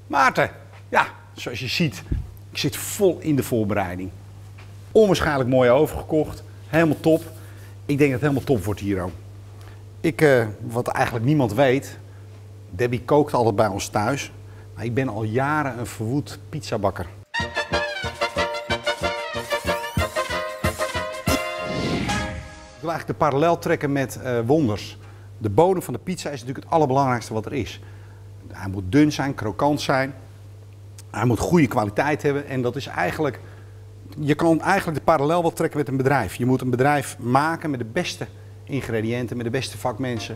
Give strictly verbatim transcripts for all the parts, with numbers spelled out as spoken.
Maarten, ja, zoals je ziet, ik zit vol in de voorbereiding. Onwaarschijnlijk mooi overgekocht, helemaal top. Ik denk dat het helemaal top wordt hier ook. Ik, uh, wat eigenlijk niemand weet, Debbie kookt altijd bij ons thuis. Maar ik ben al jaren een verwoed pizzabakker. Ik wil eigenlijk de parallel trekken met uh, Wonders. De bodem van de pizza is natuurlijk het allerbelangrijkste wat er is. Hij moet dun zijn, krokant zijn. Hij moet goede kwaliteit hebben. En dat is eigenlijk, je kan eigenlijk de parallel wel trekken met een bedrijf. Je moet een bedrijf maken met de beste ingrediënten, met de beste vakmensen.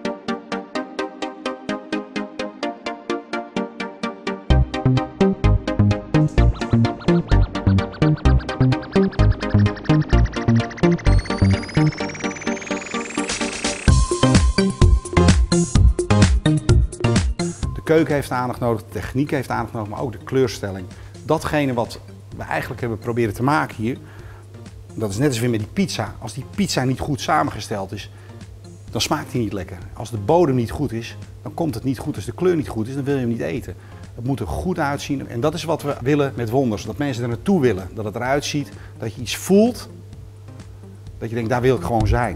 De keuken heeft aandacht nodig, de techniek heeft aandacht nodig, maar ook de kleurstelling. Datgene wat we eigenlijk hebben proberen te maken hier, dat is net als weer met die pizza. Als die pizza niet goed samengesteld is, dan smaakt die niet lekker. Als de bodem niet goed is, dan komt het niet goed. Als de kleur niet goed is, dan wil je hem niet eten. Het moet er goed uitzien en dat is wat we willen met Wonders. Dat mensen er naartoe willen, dat het eruit ziet, dat je iets voelt, dat je denkt, daar wil ik gewoon zijn.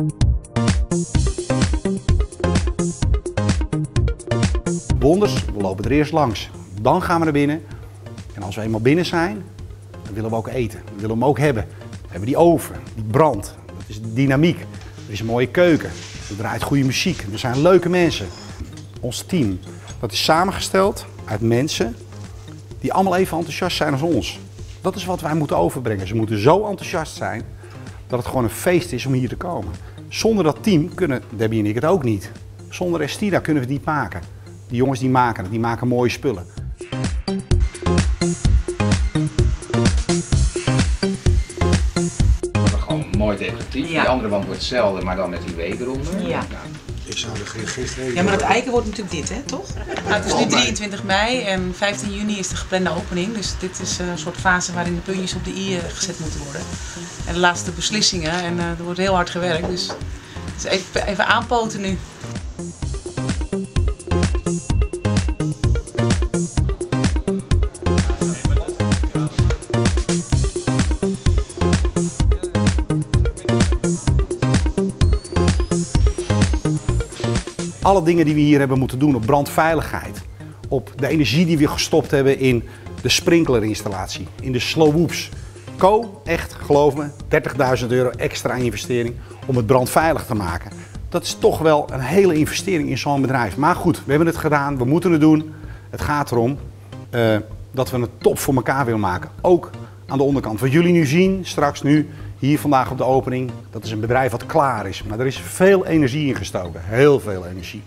Wonders, we lopen er eerst langs. Dan gaan we naar binnen. En als we eenmaal binnen zijn, dan willen we ook eten. We willen hem ook hebben. We hebben die oven, die brandt. Dat is de dynamiek. Er is een mooie keuken. Er draait goede muziek. Er zijn leuke mensen. Ons team, dat is samengesteld uit mensen die allemaal even enthousiast zijn als ons. Dat is wat wij moeten overbrengen. Ze moeten zo enthousiast zijn dat het gewoon een feest is om hier te komen. Zonder dat team kunnen Debbie en ik het ook niet. Zonder Estina kunnen we het niet maken. Die jongens die maken het, die maken mooie spullen. Gewoon mooi decoratief. Ja. Die andere wand wordt hetzelfde, maar dan met die W eronder. Ja. Nou, ik zou er geen gist heen. Ja, maar dat eiken wordt natuurlijk dit, hè, toch? Nou, het is nu drieëntwintig mei en vijftien juni is de geplande opening. Dus dit is een soort fase waarin de puntjes op de i gezet moeten worden. En de laatste beslissingen en uh, er wordt heel hard gewerkt. Dus, dus even, even aanpoten nu. Alle dingen die we hier hebben moeten doen op brandveiligheid, op de energie die we gestopt hebben in de sprinklerinstallatie, in de slow whoops. Co, echt, geloof me, dertigduizend euro extra investering om het brandveilig te maken. Dat is toch wel een hele investering in zo'n bedrijf. Maar goed, we hebben het gedaan, we moeten het doen. Het gaat erom uh, dat we het top voor elkaar willen maken, ook aan de onderkant. Wat jullie nu zien, straks nu, hier vandaag op de opening, dat is een bedrijf wat klaar is. Maar er is veel energie in gestoken, heel veel energie.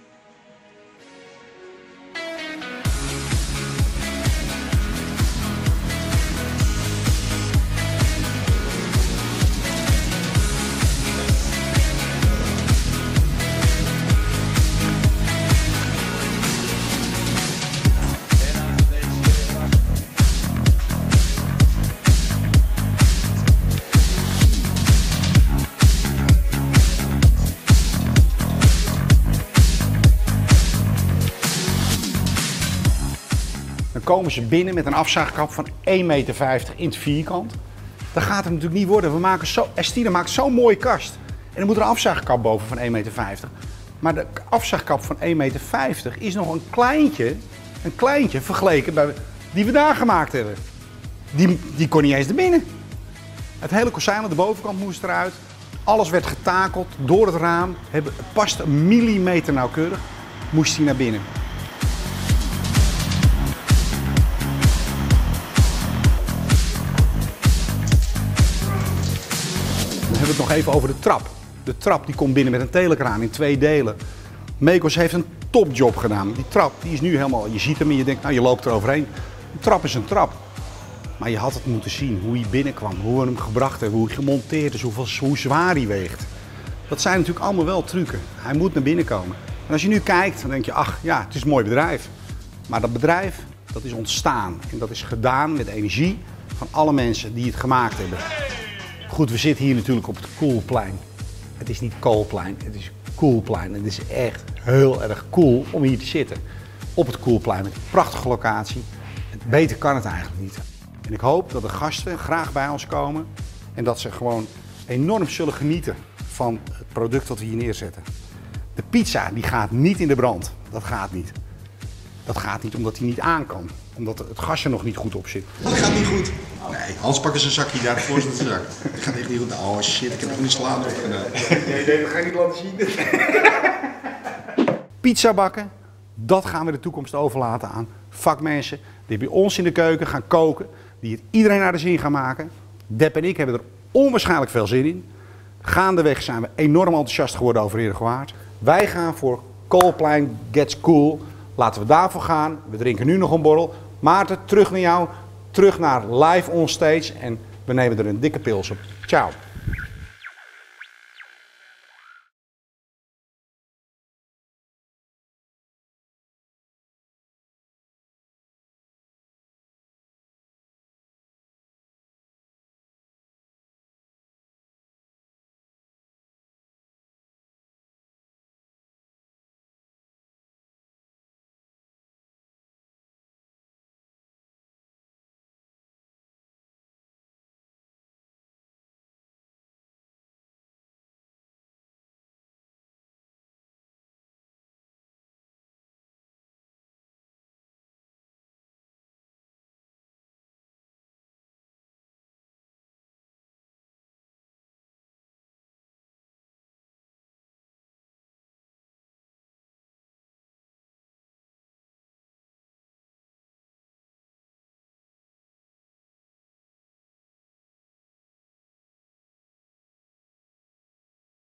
Dan komen ze binnen met een afzuigkap van één meter vijftig in het vierkant. Dat gaat het natuurlijk niet worden. We maken zo, Estina maakt zo'n mooie kast. En dan moet er een afzuigkap boven van één meter vijftig. Maar de afzuigkap van één meter vijftig is nog een kleintje, een kleintje vergeleken bij die we daar gemaakt hebben. Die, die kon niet eens er binnen. Het hele kozijn aan de bovenkant moest eruit. Alles werd getakeld door het raam. Het past een millimeter nauwkeurig. Moest hij naar binnen. Dan hebben we het nog even over de trap. De trap die komt binnen met een telekraan in twee delen. Mekos heeft een topjob gedaan. Die trap die is nu helemaal, je ziet hem en je denkt, nou je loopt er overheen. Een trap is een trap. Maar je had het moeten zien, hoe hij binnenkwam, hoe we hem gebracht hebben, hoe hij gemonteerd is, hoeveel, hoe zwaar hij weegt. Dat zijn natuurlijk allemaal wel trucken. Hij moet naar binnen komen. En als je nu kijkt, dan denk je, ach ja, het is een mooi bedrijf. Maar dat bedrijf, dat is ontstaan. En dat is gedaan met energie van alle mensen die het gemaakt hebben. Goed, we zitten hier natuurlijk op het Koelplein. Het is niet Koolplein, het is Koelplein. Het is echt heel erg cool om hier te zitten. op het Koelplein met een prachtige locatie. Beter kan het eigenlijk niet. En ik hoop dat de gasten graag bij ons komen en dat ze gewoon enorm zullen genieten van het product dat we hier neerzetten. De pizza die gaat niet in de brand. Dat gaat niet. Dat gaat niet omdat hij niet aan kan. Omdat het gas er nog niet goed op zit. Dat gaat niet goed. Nee, Hans pak eens een zakje daarvoor in de zak. Dat gaat echt niet goed. Oh shit, ik heb nog niet slaan opgedaan. Nee, nee, dat ga ik niet laten zien. Pizza bakken, dat gaan we de toekomst overlaten aan vakmensen die bij ons in de keuken gaan koken, die het iedereen naar de zin gaan maken. Deb en ik hebben er onwaarschijnlijk veel zin in. Gaandeweg zijn we enorm enthousiast geworden over Heerhugowaard. Wij gaan voor Koolplein Gets Cool. Laten we daarvoor gaan. We drinken nu nog een borrel. Maarten, terug naar jou. Terug naar live on stage. En we nemen er een dikke pils op. Ciao.